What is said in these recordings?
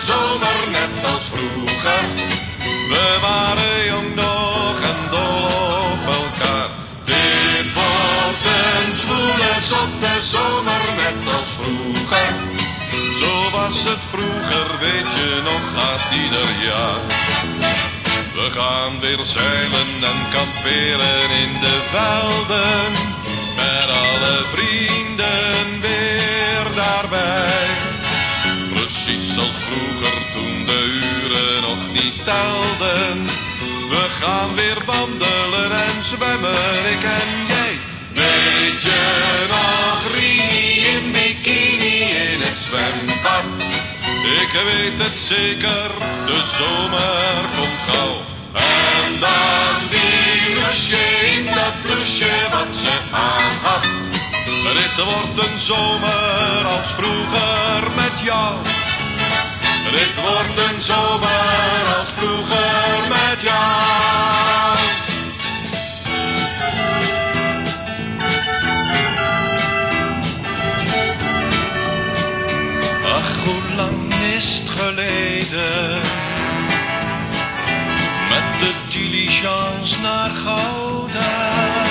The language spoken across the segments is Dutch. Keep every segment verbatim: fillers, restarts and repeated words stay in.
zomer net als vroeger. We waren jong nog en dol op elkaar. Dit wordt een zwoele zotte zomer net als vroeger. Zo was het vroeger, weet je nog, haast ieder jaar. We gaan weer zeilen en kamperen in de velden, met alle vrienden weer daarbij. Precies als vroeger, toen de uren nog niet telden. We gaan weer wandelen en zwemmen, ik en jij. Weet je nog, Rini in bikini in het zwembad? Ik weet het zeker, de zomer komt gauw. En dan die blouseje in dat blouseje wat ze aan had. Dit wordt een zomer als vroeger met jou. Dit wordt een zomer als vroeger met jou. Ach, hoe lang is het geleden, met de diligence naar Gouda.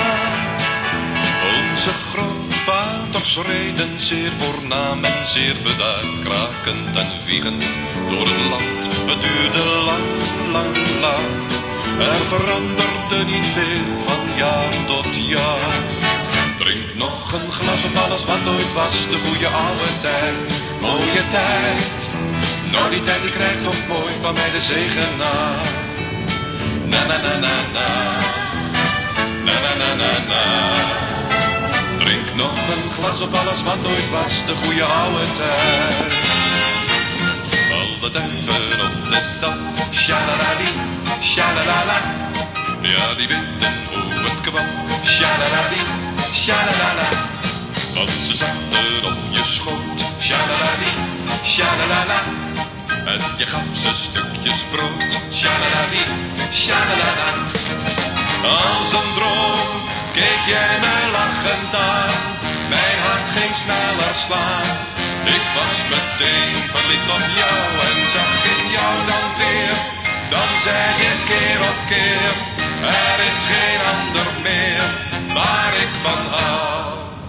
Onze grootvaders reden zeer voornaam en zeer bedaard, krakend en wiegend door het land. Het duurde lang, lang, lang. Er veranderde niet veel van jaar tot jaar. Drink nog een glas op alles wat ooit was, de goede oude tijd. Mooie tijd, nou die tijd die krijgt toch mooi van mij de zegen na. Na na na na na, na na na na na. Drink nog een glas op alles wat ooit was, de goede oude tijd. Alle duiven op de dam, shalalali, shalalala. Ja, die weten hoe het kwam, shalalali, shalalala. Want ze zaten op je schoot, shalalali, shalalala. En je gaf ze stukjes brood, shalalali, shalalala. Als een droom keek jij mij lachend aan, mijn hart ging sneller slaan. Ik was meteen verliefd op jou en zag ik jou dan weer. Dan zei je keer op keer, er is geen ander meer waar ik van hou.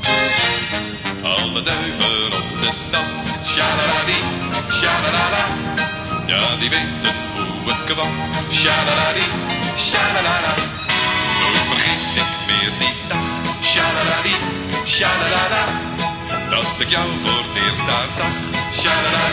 Alle duiven op de dam, shalalali, shalalala. Ja, die weten hoe het kwam, shalalali, shalalala. Nooit vergeet ik meer die dag, shalalali, shalalala. Dat ik jou voor het eerst daar zag, shalalala.